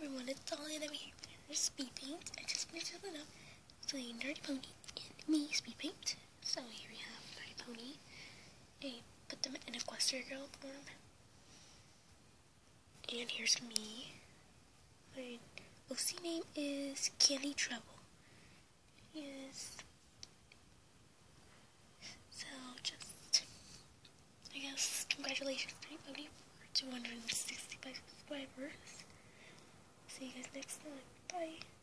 everyone, it's Dolly and I'm here with Speed Paint. I just finished it up between Dirty Pony and me, Speed Paint. So here we have Dirty Pony. I put them in Equestria form. And here's me. My OC name is Candy Trouble. Yes. So just, I guess, congratulations Dirty Pony for 265 subscribers. See you guys next time. Bye.